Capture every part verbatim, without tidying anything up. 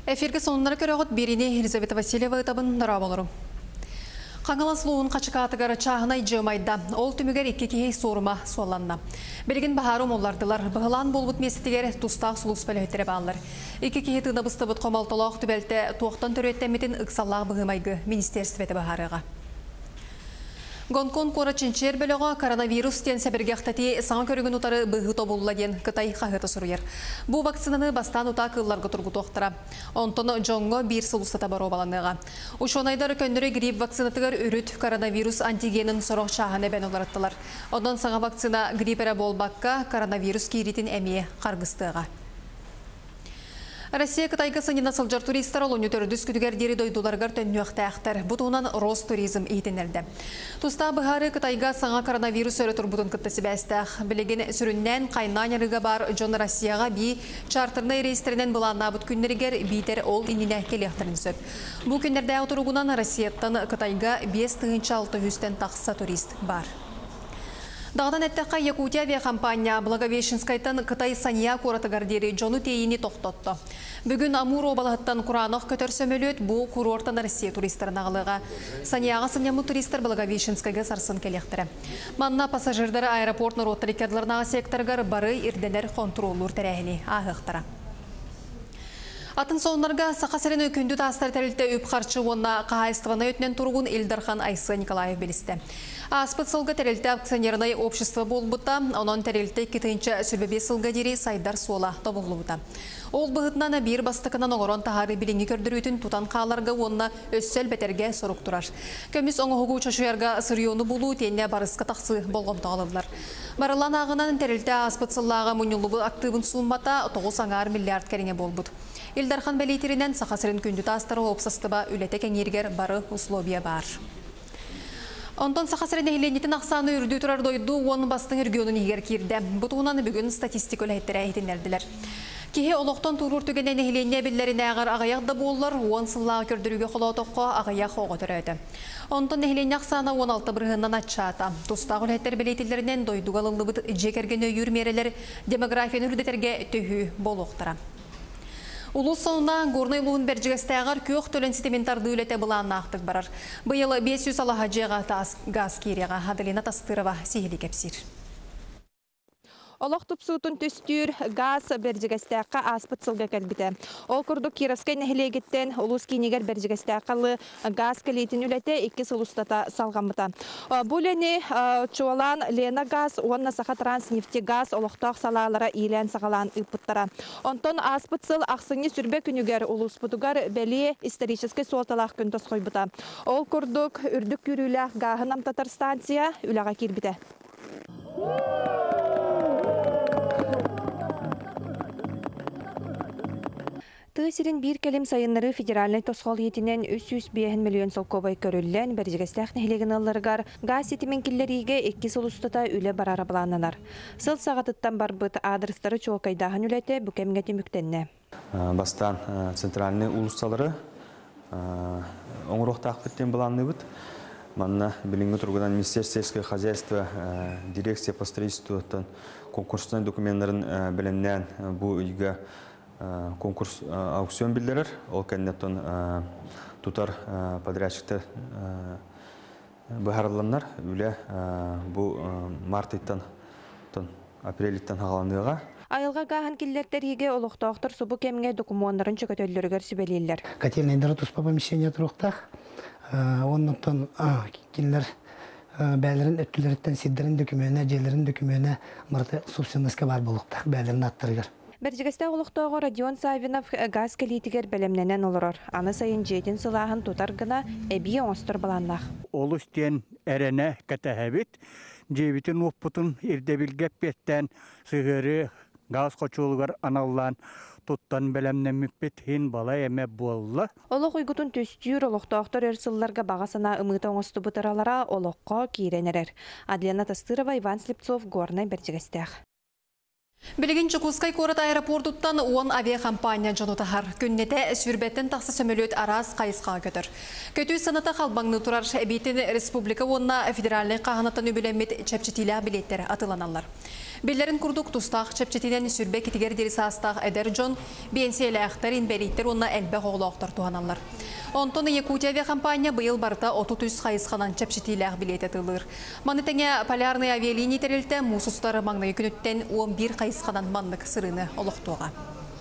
Эфирге сонунлары көрөгөт бирине Елизавета Васильева табын нара болору. Қаңалас луын қачықатығары чағына жымайда. Ол түмігер екі кейі сорыма суаланна. Белген бағарым олардылар. Бұғылан болбыт месетігер тұстақ сұлыс бәлі бағалар. Екі кейі тығына бұстыбыт қомалтылақ түбәлті тоқтан түреттеметін ұқсаллақ бұғымайғы министерстветі бағарыға. Гонконг қорачынчер бөліға коронавирус тен сәбіргеқтәті саңа көрігін ұтары бұғы тобылла ден Қытай қағыты сұруер. Бұл вакцинаны бастан ұта қылларға тұрғы тоқтыра. Онтоны жоңғы бір сұлыстата бару баланыға. Ушонайдар көндірі грипп вакцинатығыр үріт коронавирус антигенін сұрық шағаны бән оларыттылар. Одан саңа вакцина гриппері болбаққа коронавирус кейретін әмие қарғыстыға. Россия Қытайға сынына сылжар туристер олын өтірдіс күдігер дері дойдуларғар төннуақта әқтір. Бұтуынан Ростуризм ейтінерді. Туста бұхары Қытайға саңа коронавирус өрі тұрбудын күттісі бәстіқ. Білеген сүріннен қайнан ярыға бар Джон Россияға би чартырны рейстерінен бұланна бұт күннергер бейтер ол иніне келеқтерін сөп. Бұл күннерді отыруғынан Россияттан Қытайға бес тығынчы алты жүзден тақса турист бар. Дағдан әттіққа Якутия авиакомпания Благовещенскайтан Қытай Сания қоратығардері жону тейіні тоқтотты. Бүгін Амур обалағыттан құранық көтір сөмелөт бұл курортан Россия туристерін ағылыға. Санияға сынямы туристер Благовещенскайға сарсын келектірі. Манна пассажирдары аэропортны роттарикадыларнаға секторғар бары ирденер контроллур тәрәхіне ағықтыра. Атын соңларға сақасырын өкінді тастар тәрілті өп қарчы онна қағайыстывана өтінен тұрғын Илдархан Айсы Николаев білісті. Аспыт сылғы тәрілті акционерный общество бол бұта, онын тәрілті кетінші сүлбебе сылға дері сайдар сола табылы бұта. Ол бұғытнан бір бастықынан оғырон тағары біліңі көрдіретін тұтан қаларға онына өссел бәтерге сұрық тұрар. Көміс оңы ғуғы чашуярға сырионы болу тенне барысқа тақсы болғым тағылылар. Барылан ағынан тәрілті аспыт сыллаға мұнылығы активын суынмата тоғыз аңар миллиард кәріне бол бұд. Илдархан бәлейтерінен сақасырын күнді тастары опсастыба үлеті кәңергер бары условия бар. Онтон сақасырын әйленетін ақсаны үрді тұрар дойды оны бастың үргенін егер керді. Бұтуынан бүгін статистик өләйттері әйтінерділер. Кеге олықтан тұрыр түгенен әйлене білдеріне ағар ағаяқда болылар, он сыллағы көрдіруге қолауытыққа ағаяқ оғы түрәді. Онтон әйлене ақсаны он алты бірғыннан атшата. Тұстағы өләйттер білейтілерінен дойдуғалылы бұд жекерген өйір мерелер демографияны үрдетерге түйі болуқтыра. Улус соңына горный луын бәржігістәғар көк төлін сетементарды үлеті бұланына ақтық барар. Бұйылы бес жүз алаға жеға газ кереға Аделина Тастырова сейілі кәпсір. Олық тұпсуытын түстүр газ бәржігістәққа аспыт сылға кәлбіті. Ол күрдік Кировскай нәхілегеттен улус кейнегер бәржігістәққалы газ кәлейтін үлеті екі сылыстата салғамыта. Бұл әне чуалан Лена газ, онна сақа транснефте газ олықтақ салалара илен сағалан үппіттара. Онтон аспыт сыл ақсыңы сүрбе күнігер улус бұтығар бәлі историческай суалталақ күн тосқой бұта. Ол күрдік үрдік күрілі ғағын амтатар станция үліға кербіті. Тысырын бір кәлем сайынлары федеральный тосқол етінен үч жүз беш миллион солковай көріллен бәржігістәқ нәхілеген алларғар газ етімен келлеріге екі сұлыстата үлі барара балананар. Сыл сағатыттан бар бұт адрестары чуалкайдағын үләті бүкемге теміктенне. Бастан центральный улысталары оңырықтақ біттен баланны бұд. Манна біліңгі тұрғыдан Министерство сельского хозяйства, дирекция по строительству конкурсный документларын біліннен бұл үйге конкурс аукцион білдірір. Ол кәннеттен тұтар подрядчиктер бұхарыланар. Үлі бұл март-иттен, апрель-иттен ағаландыға. Айылға ғағын келлертеріге олықтақтыр сұбы кемге документарын чөкөтөллөргөр сүбелейлер. Котельныйдары тұспа помещение тұрықтақ. Оннықтан келлер бәлерін өттілеріттен сиддерін документі, желерін документі марты собственностьқа бар болықтақ бәлерін аттырғыр. Бәржігісті олықтауғы Родион Савинов газ кәлейтігер бәлемненен олырыр. Аны сайын жетін сылағын тұтар ғына әбие оңыстыр баланнақ. Ол үстен әріне кәтәхәбет, жебетін оппытын ердебілгеп беттен сығыры газ қочуылғар аналлан тұттан бәлемнен мүппет хин бала әмә болы. Олық ұйғытын төстүйір олықтауқтар өрсылларға бағасына ұмыты оңысты бұтыралара олыққа кейренерер. Аделина Тастырова, Иван Слепцов, Горный Бәржігістәқ. Білген Чукускай корот аэропортуттан он авиакомпания жанутахар. Күннете сүрбеттен тақсы сөмөлөт арас қайысқа көтір. Көтүй саната қалбаңны тұрар әбейтін республика онна федеральный қағанаттан өбілемет чәпчетілі билеттері атыланалар. Биллерин курдук тустақ чепчетинен сүрбе китигер дерисастақ әдер жон бенсиялақтар инбериттер онна әлбәқ оғылақтар туғаналар. Онтон Якутия авиакомпания быйыл барта отыз қайысқанан чепчетиләқ билет етілір. Манытыңа полярный авиалиния терілті мұсыстары маңнайы күніттен он бір қайысқанан маннық сырыны олықтуға.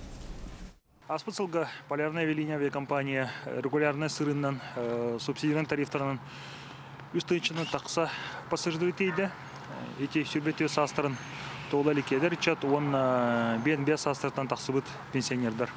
Аспыцылға полярная авиалиния авиакомпания регулярный сырыннан субсидиялан тарифтарынан үстінчіні тақса пассажирді өтейді. Эти сүрбеті састырын тоғылы кедер, чат он бен бес састыртан тақсыбыт пенсионердар.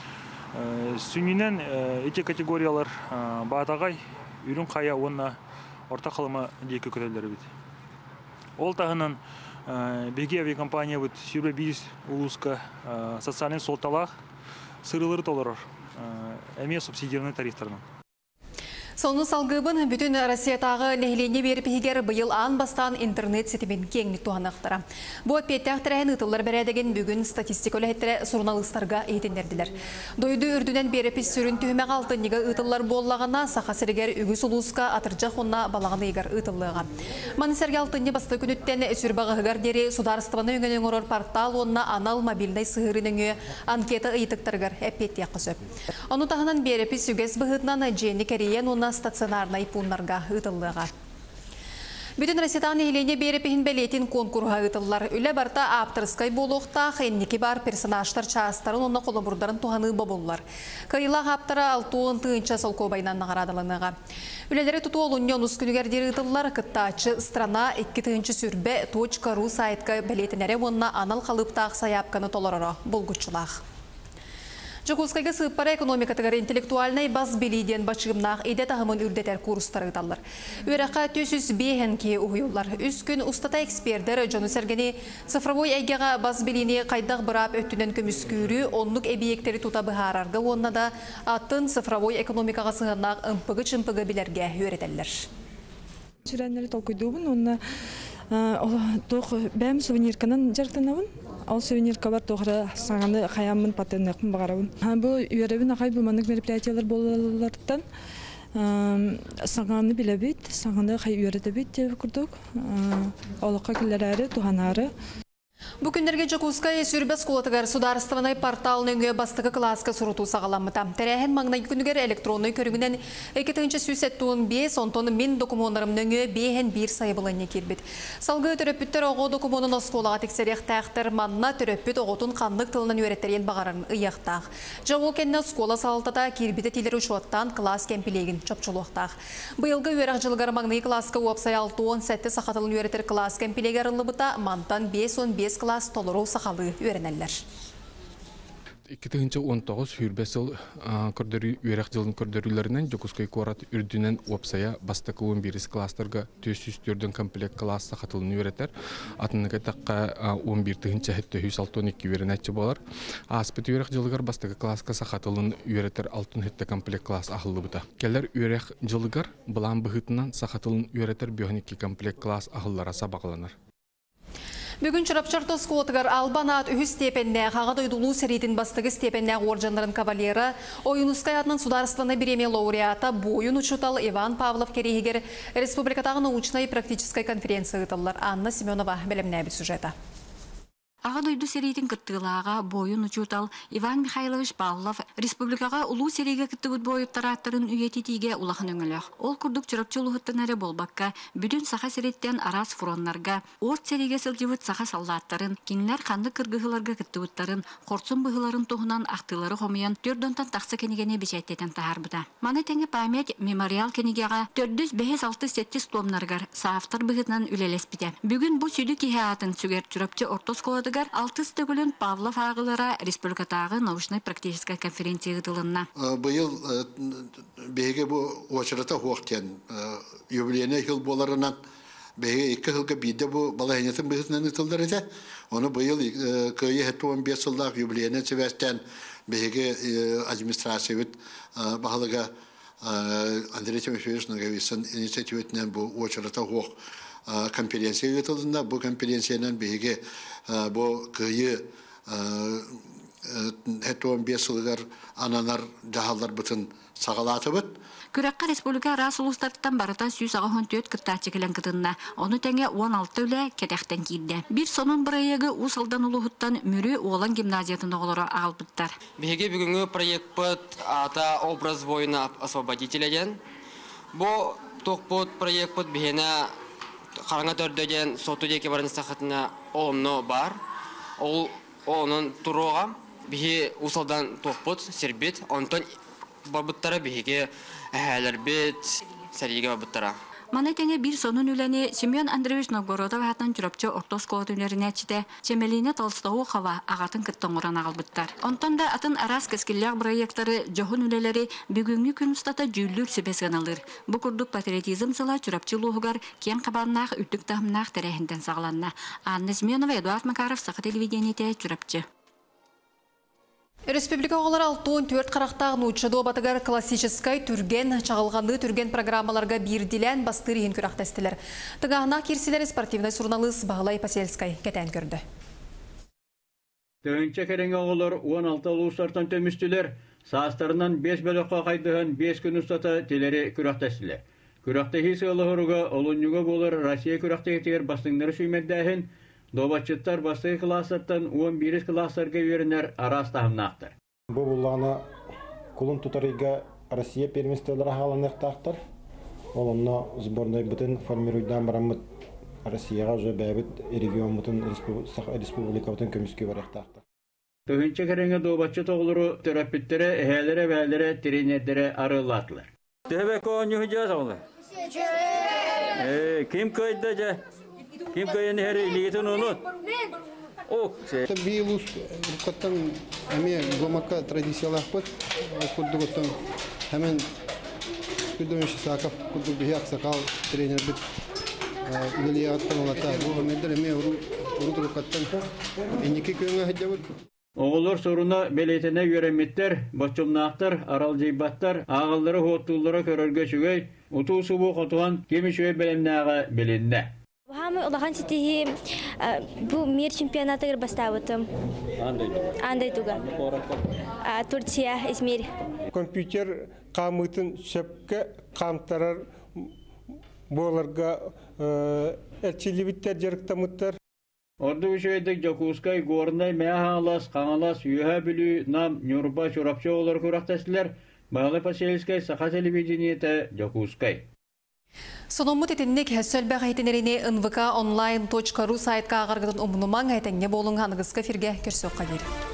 Сүнінен эти категориялар бағатағай үрін қая онна орта қалыма дейкі көтелері бит. Ол тағынан беге авиакомпания бұд сүрбе бейіз ұлысқа социален солталақ сырылыр толырыр әме субсидияланы тарифтарынан. Соны салгыбын бүтін Россиятағы лехлене беріп егер бұйыл аң бастан интернет сетімен кеңлік туғанақтыра. Бұл петтәқтірәйін ұтылар бәрәдеген бүгін статистика өләттірі сұрналыстарға ейтіндерділер. Дойды үрдінен беріп сүрін түймеғ алтын неге ұтылар боллағына сақасыргер үгіз ұлысқа атыржақ онна балағаны егер ұтылыға. Манысерге алтынне басты күніттен сүрбағы ғығар дері сударыстығаны өңінен ұрыр портал онна анал мобилдай сығырын өңі анкета ұйтықтарғар әппет яқысы. Оны тағынан беріп сүгес бұғытнан жені кәриен онна стационарнай пуннарға ұтылыға. Бүтін Россиятаны елене беріп білетін конкурға ұтылылар. Үлі барта аптырыскай болуқта қайыннекі бар персонажтар частарын онна қолы бұрдарын туғаны бобылылар. Қайылақ аптыра алтуын түйінші сол көбайнан нағарадылыныға. Үлелері тұту олынне ұныс күнігердері ұтылылар қыттачы страна екі түйінші сүрбе точка ру сайтқа білетінері онна анал қалыптақ саяпқаны толырыры бұлғытшылақ. Жокускайга сыппара экономикатыгар интеллектуальный баз билиден бачығымнақ иде тағымын үрдетер курстары ұталыр. Өрәқа төсіз бейхен ке ұйылар. Үс күн ұстата экспертер жоны сәргені цифровой әйгеға баз билini қайдақ бұрап өттінен көміскүрі онлық әбиектері тута бұхарарға онна да атын цифровой экономикаға сығынақ ұмпығы-чымпығы білерге өретелер. Сүрәнлері толкойдуғын, онна бәм сувенирканан жарықтанауын. Ал сувенирка бар тоғыра саңаны қаямын патеннақпын бағарауын. Бұл үйеревін ағай бұлмандық мероприятиялар болалардан саңаны білебейд, саңаны қай үйереті бейд деп күрдік. Олыққа келер әрі, туған әрі. Бүкіндерге Жокускай сүрбес қолатығар сударыстыванай порталын өңі бастығы класқа сұруту сағаламыта. Тәрәхін маңнай күнігер электронный көрігінен екі тыңчы сүйсеттуын бес, онтоны мен документарым өңі бейхен бір сайбылыне кербет. Салғы түрөппіттер оғы документын осқолаға тексерек тәқтір манна түрөппіт оғытын қандық тылынан өреттерен бағарын ұяқтақ. Жауыл кәнне скола салытата кербеті телер үшуаттан класс кәмпілеген чопчылуқтақ. Бұйылғы өрәқ жылғар маңнай класқа уапсай алтуын сәтті сақатылын өретер класс кәмпілегер ұлыбыта мантан бес он бес класс толыру сақалы өренелер. iki bin on dokuz hürbesel kördörü üyerek жылын kördörülerinden Jokускай Корат үрдүнен опсая бастакы он бир класстарга төс үстөрдөн комплект класс сакатылын үйрөтер. Атыныга такка он бир тыгынча хетте жүз алтын эки үйрөнөчү болар. Аспыт үйрек жылыгар бастакы класска сакатылын үйрөтер алтын хетте комплект класс ахылы бута. Келер үйрек жылыгар булан быгытынан сакатылын үйрөтер бионики комплект класс ахыллара сабакланар. Бүгін Чырапчарты сколотығар Албанат үхі степенне қаға дойдулу сәретін бастығы степенне оржандарын кавалері ойынускай атынан сударстваны биреме лауреата бойын учутал Иван Павлов керегер республикатағы научной практической конференция ұтылар. Анна Семенова бәлемнәбі сюжета. Ага дойду серийтин кыттыылаага бойун учутал Иван Михайлович Павлов республикага улуу сериге кыттыбыт бойыптараттарын үйетитиге улахан өңөлөк. Ол курдук чырапчылугуттан эре болбакка бүтүн саха сериттен арас фуроннарга орт сериге сылжыбыт саха саллааттарын кинилер канды кыргыхыларга кыттыбыттарын корцун быхыларын тухунан актылары хомуян төрдөнтан такса кенигене бечеттетен тахарбыта. Маны теңе память мемориал кенигега төрдүс беш алты сеттис томнаргар саафтар быгытынан үлелеспите. Бүгүн бу сүдү кихаатын сүгер чырапчы ортосколады алтыс төгілін Павлов ағылара республикатағы научно-практическая конференция ғытылынна. Бұйыл бейге бұ очырата хуақтен юбилейне хил боларынан бейге екі хилға бейді бұ балайынетін бұғытынан ұтылдар еді. Оны бұйыл көйе хетті он бес жылдақ юбилейне себестен бейге администрациявет бағылыға Андрей Тимофеевич Наговисын инициативетінен бұ очырата хуақ конференция ұтылында. Бұл конференцияның бейге бұл көйе хетуон бес ылгар ананар жахаллар бытын сагалаты быт. Күрәккә республика рас улустарттан барыта сүз ағын төт кыттачы келен кытынна. Оны тәңе он алты үлә кәтәқтен килді. Bir сонун проекты усалдан улуһуттан мүрі Олан гимназиятын оғылары ағалбыттар. Беге бүгінгі проект пыт ата образ воина освободителяден. Бу тоқпыт проект пыт бігені қараңа төрдеден соту деке барын сақытына олымны бар. Ол оның тұруға бігі усалдан тоқпыт сербет, онтан бабыттара беге әһәләр бит сәриге бабыттара. Маны тәңе bir сонун үләне Семен Андреевич Новгородов хатын чурапчы Ортос колотүләренә чите Чемелине Толстого хава агатын кыттоңгыран агалбыттар. Онтан да атын арас кескилләр проектлары жохун үләләре бүгүнкү күн стата жүллүр себесген алыр. Бу курдук патриотизм сыла чурапчылыгар кен кабарнах үттүк тахмнах тәрәһендән сагланна. Анна Семенова, Эдуард Макаров, Сакы телевидениете чурапчы. Республика оғалар алтуын төрт қарақтағын ұтшыды обатығар классическай түрген, чағылғанды түрген программаларға бирдилен бастыр ең көрақтестілер. Тығағына керсілер спортивный журналист Бағалай Пасельскай кәтән көрді. Төнче кереңе оғалар он алты ұлыстартан төмістілер, састарынан бес бөліққа қайдығын бес күн ұстата телері көрақтестілер. Көрақтахи сығылығыруға олынюға болыр Россия көрақтахетігер бастыңдары сүймәддәхін Добатчыттар бастығы классаттан он бир классарға верінер арас тағымнақтыр. Бұл бұллағына күлін тұтарыға Россия первенстволары қаланықтақтыр. Олымна сборной бұтын формируйдан барамыд Россияға жа бәбіт регион бұтын республика бұтын көміске барықтақтыр. Төгінші кереңе добатчы тоғылыру терапевттері, әхәлері, бәлері, тренерлері арылатылар. Тәбәк оңы жаз оңы? Кем көйді жа? Kim kayın her liyetin onu? Ok. Это биелус, каттан ами гомака традициялах пот, курдук оттан hemen күдөмөш сакап курдук бияк сакал тренер бит. Илияттан олата. Бу медер эме уру уру каттан эндики көңө хәҗәбит. Оғылар соруна белетіне үйреметтер, бачымнақтар, арал жейбаттар, ағылдары хоттулары көрөргө шүгөй, уту субу қотуған кемі шөй белемнәға белінне. Хамы улахан сетихи бу мир чемпионаты бастабытым. Андай туга. Турция, Измир. Компьютер камытын шепке камтарар боларга элчилибиттер жарыктамыттар. Орду үшөйдік Жокускай горнай мәхалас, қаңалас, үйәе білі, нам, нюрба, чурапчы олар көрақтасылар. Бағалы Пасельскай, Сақа телевидениеті, Жокускай. Сономут етіннік сөлбәқ әйтінеріне эн вэ ка онлайн точка ру сайтқа ағарғыдың ұмынымаң әйтіңе болың анығызға фирге көрсөққа бері.